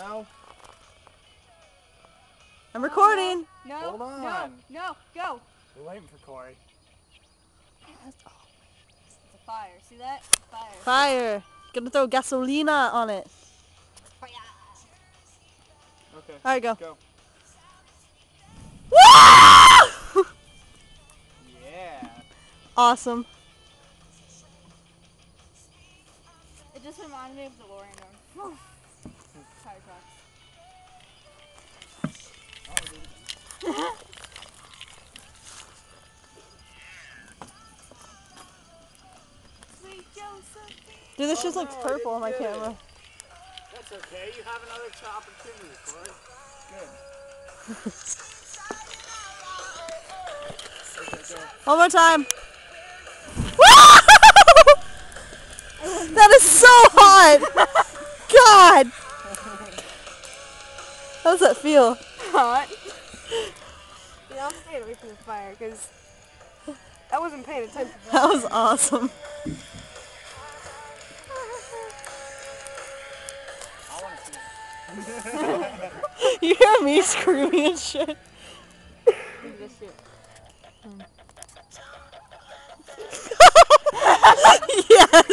No. I'm recording. No, Hold on. no, go. We're waiting for Corey. It's a fire. See that? Fire. Fire. Gonna throw gasolina on it. Fire. Okay. Alright, go. Go. Woo! Yeah. Awesome. It just reminded me of DeLorean going. Fire truck. Sweet Josephine. Dude, this Oh, just looks no, I purple on my didn't get camera. it. That's okay. You have another opportunity, Corey. Good. Okay, go. One more time. That is so hot. God. How does that feel? Hot. Yeah, I'm staying away from the fire because I wasn't paying attention. That was awesome. I want to see it. You hear me screaming and shit? Look at this shit. Yes.